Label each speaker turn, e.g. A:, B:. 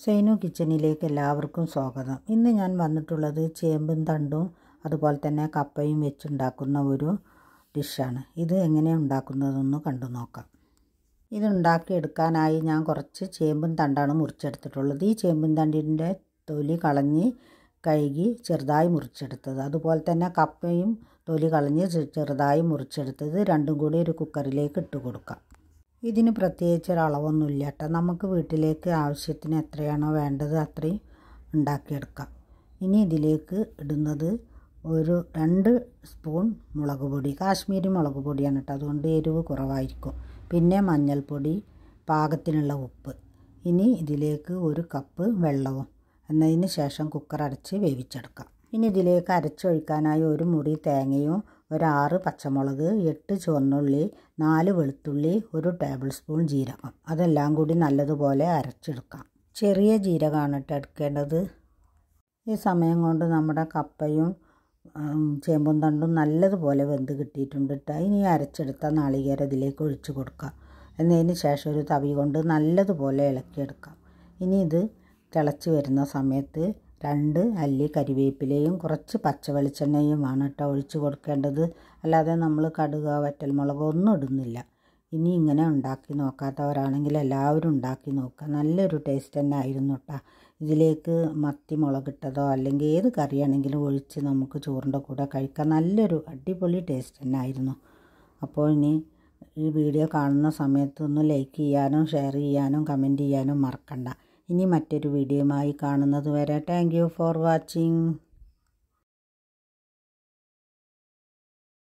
A: സൈനു കിച്ചണിലേക്ക് എല്ലാവർക്കും സ്വാഗതം. ഇന്ന് ഞാൻ വന്നിട്ടുള്ളത് ചേമ്പും തണ്ടും അതുപോലെ തന്നെ കപ്പയും വെച്ചുണ്ടാക്കുന്ന ഒരു ഡിഷാണ്. ഇത് എങ്ങനെയാണ് ഉണ്ടാക്കുന്നതെന്ന് കണ്ടു നോക്കാം. ഇത് ഉണ്ടാക്കിയെടുക്കാനായി ഞാൻ കുറച്ച് ചേമ്പും തണ്ടാണ് മുറിച്ചെടുത്തിട്ടുള്ളത്. ഈ ചേമ്പും തണ്ടിൻ്റെ തൊലി കളഞ്ഞ് കഴുകി ചെറുതായി മുറിച്ചെടുത്തത്, അതുപോലെ തന്നെ കപ്പയും തൊലി കളഞ്ഞ് ചെറുതായി മുറിച്ചെടുത്തത് രണ്ടും കൂടി ഒരു കുക്കറിലേക്ക് ഇട്ട് കൊടുക്കാം. ഇതിന് പ്രത്യേകിച്ച് ഒരളവൊന്നുമില്ല കേട്ടോ. നമുക്ക് വീട്ടിലേക്ക് ആവശ്യത്തിന് എത്രയാണോ വേണ്ടത് അത്രയും ഉണ്ടാക്കിയെടുക്കാം. ഇനി ഇതിലേക്ക് ഇടുന്നത് ഒരു 2 സ്പൂൺ മുളക് പൊടി, കാശ്മീരി മുളക് പൊടിയാണ് കേട്ടോ, അതുകൊണ്ട് എരിവ് കുറവായിരിക്കും. പിന്നെ മഞ്ഞൾപ്പൊടി, പാകത്തിനുള്ള ഉപ്പ്. ഇനി ഇതിലേക്ക് 1 കപ്പ് വെള്ളവും എന്നതിന് ശേഷം കുക്കർ അടച്ച് വേവിച്ചെടുക്കാം. ഇനി ഇതിലേക്ക് അരച്ചൊഴിക്കാനായി 1 മുറി തേങ്ങയും 6 പച്ചമുളക്, 8 ചുവന്നുള്ളി, 4 വെളുത്തുള്ളി, 1 ടേബിൾ സ്പൂൺ ജീരകം, അതെല്ലാം കൂടി നല്ലതുപോലെ അരച്ചെടുക്കാം. ചെറിയ ജീരകമാണ് കേട്ടോ എടുക്കേണ്ടത്. ഈ സമയം കൊണ്ട് നമ്മുടെ കപ്പയും ചേമ്പും തണ്ടും നല്ലതുപോലെ വെന്ത് കിട്ടിയിട്ടുണ്ട് കേട്ടോ. ഇനി അരച്ചെടുത്ത നാളികേരം ഇതിലേക്ക് ഒഴിച്ച് കൊടുക്കാം. എന്നതിന് ശേഷം ഒരു തവി കൊണ്ട് നല്ലതുപോലെ ഇളക്കിയെടുക്കാം. ഇനി ഇത് തിളച്ച് വരുന്ന സമയത്ത് 2 അല്ലി കരിവേപ്പിലയും കുറച്ച് പച്ച വെളിച്ചെണ്ണയുമാണ് കേട്ടോ ഒഴിച്ച് കൊടുക്കേണ്ടത്. അല്ലാതെ നമ്മൾ കടുക് വറ്റൽമുളകോ ഒന്നും ഇടുന്നില്ല. ഇനി ഇങ്ങനെ ഉണ്ടാക്കി നോക്കാത്തവരാണെങ്കിൽ എല്ലാവരും ഉണ്ടാക്കി നോക്കുക. നല്ലൊരു ടേസ്റ്റ് തന്നെ ആയിരുന്നു കേട്ടോ. ഇതിലേക്ക് മത്തി മുളകിട്ടതോ അല്ലെങ്കിൽ ഏത് കറിയാണെങ്കിലും ഒഴിച്ച് നമുക്ക് ചോറിൻ്റെ കൂടെ കഴിക്കാം. നല്ലൊരു അടിപൊളി ടേസ്റ്റ് തന്നെ ആയിരുന്നു. അപ്പോൾ ഇനി ഈ വീഡിയോ കാണുന്ന സമയത്ത് ഒന്ന് ലൈക്ക് ചെയ്യാനും ഷെയർ ചെയ്യാനും കമൻറ്റ് ചെയ്യാനും മറക്കണ്ട. ഇനി മറ്റൊരു വീഡിയോയുമായി കാണുന്നത് വരെ താങ്ക് യു ഫോർ വാച്ചിങ്.